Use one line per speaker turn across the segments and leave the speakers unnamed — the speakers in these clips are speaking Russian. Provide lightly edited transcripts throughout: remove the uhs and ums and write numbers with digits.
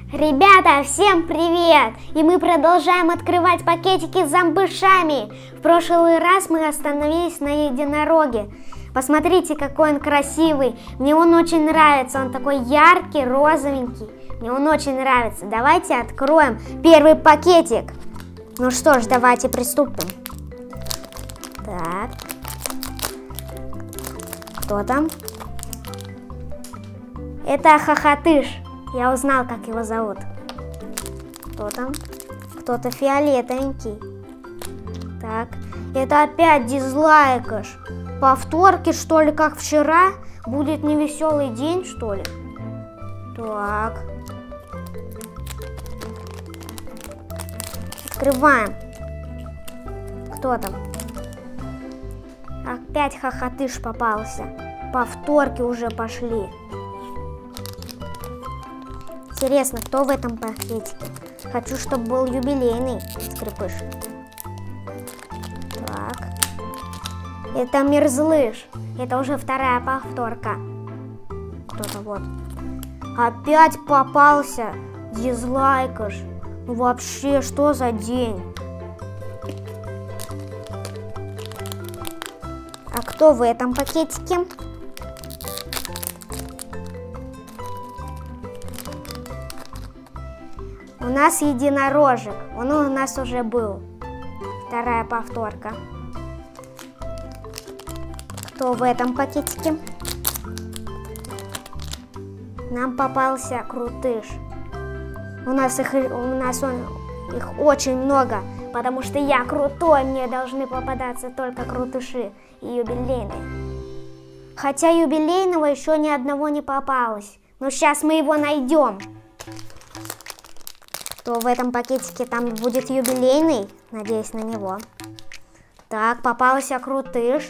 Ребята, всем привет! И мы продолжаем открывать пакетики с замбышами. В прошлый раз мы остановились на единороге. Посмотрите, какой он красивый. Мне он очень нравится. Он такой яркий, розовенький. Мне он очень нравится. Давайте откроем первый пакетик. Ну что ж, давайте приступим. Так. Кто там? Это Хохотыш. Я узнал, как его зовут. Кто там? Кто-то фиолетовенький. Так, это опять Дизлайкаш. Повторки, что ли, как вчера? Будет невеселый день, что ли? Так. Открываем. Кто там? Опять Хохотыш попался. Повторки уже пошли. Интересно, кто в этом пакетике? Хочу, чтобы был юбилейный скрипыш. Так. Это Мерзлыш. Это уже вторая повторка. Кто-то вот. Опять попался Дизлайкаш. Ну вообще, что за день? А кто в этом пакетике? У нас единорожек, он у нас уже был. Вторая повторка. Кто в этом пакетике? Нам попался Крутыш. У нас их очень много, потому что я крутой, мне должны попадаться только крутыши и юбилейные. Хотя юбилейного еще ни одного не попалось, но сейчас мы его найдем. То в этом пакетике там будет юбилейный, надеюсь на него. Так, попался Крутыш.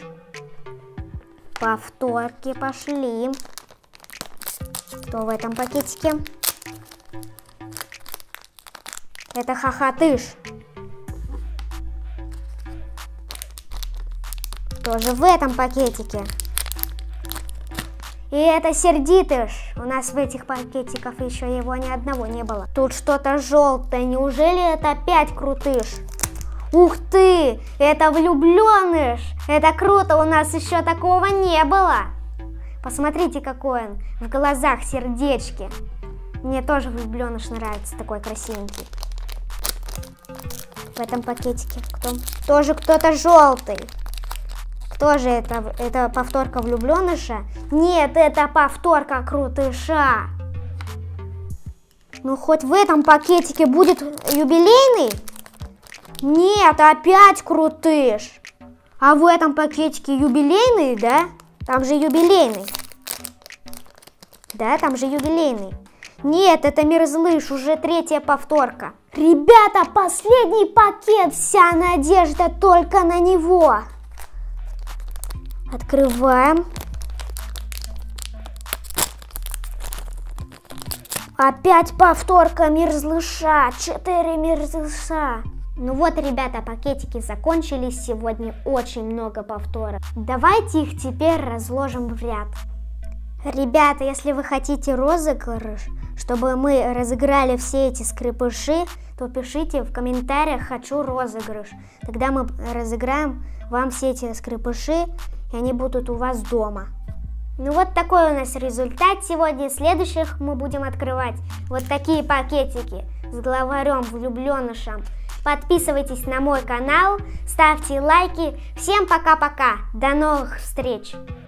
Повторки пошли. Кто в этом пакетике? Это Хохотыш. Тоже в этом пакетике. И это Сердитыш. У нас в этих пакетиках еще его ни одного не было. Тут что-то желтое. Неужели это опять Крутыш? Ух ты! Это Влюбленыш! Это круто! У нас еще такого не было. Посмотрите, какой он. В глазах сердечки. Мне тоже Влюбленыш нравится. Такой красивенький. В этом пакетике кто? Тоже кто-то желтый. Кто же это? Это повторка Влюбленыша? Нет, это повторка Крутыша. Ну, хоть в этом пакетике будет юбилейный? Нет, опять Крутыш. А в этом пакетике юбилейный, да? Там же юбилейный. Да, там же юбилейный. Нет, это Мерзлыш, уже третья повторка. Ребята, последний пакет, вся надежда только на него. Открываем. Опять повторка Мерзлыша. 4 Мерзлыша. Ну вот, ребята, пакетики закончились. Сегодня очень много повторок. Давайте их теперь разложим в ряд. Ребята, если вы хотите розыгрыш, чтобы мы разыграли все эти скрипыши, то пишите в комментариях «Хочу розыгрыш». Тогда мы разыграем вам все эти скрипыши, и они будут у вас дома. Ну вот такой у нас результат сегодня. Следующих мы будем открывать вот такие пакетики с главарем Влюбленышем. Подписывайтесь на мой канал, ставьте лайки. Всем пока-пока. До новых встреч!